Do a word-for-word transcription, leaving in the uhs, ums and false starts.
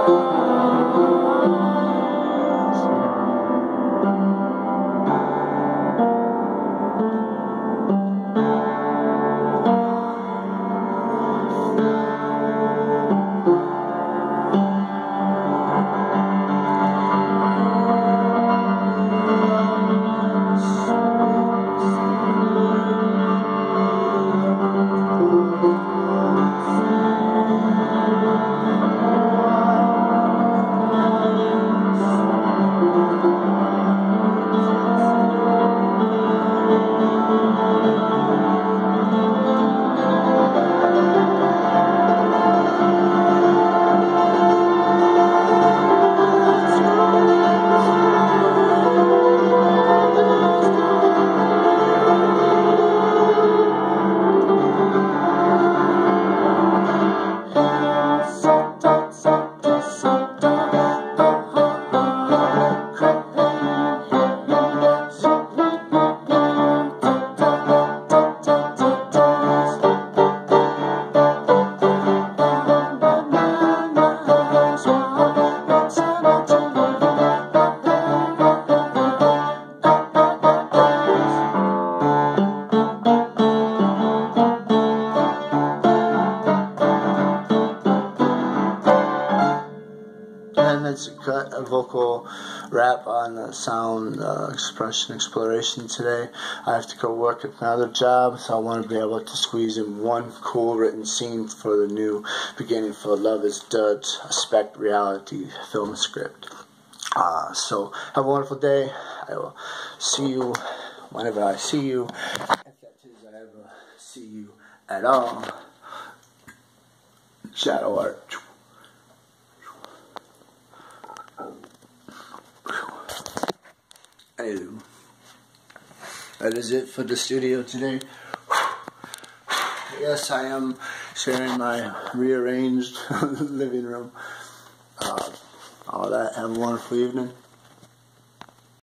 And it's a cut, a vocal rap on the sound uh, expression exploration today. I have to go work at another job, so I want to be able to squeeze in one cool written scene for the new beginning for Love Is Dead, a spec reality film script. Uh, so have a wonderful day. I will see you whenever I see you, if that is I ever see you at all. Shadow art. Anywho, that is it for the studio today. Yes, I am sharing my rearranged living room. Uh, all that. Have a wonderful evening.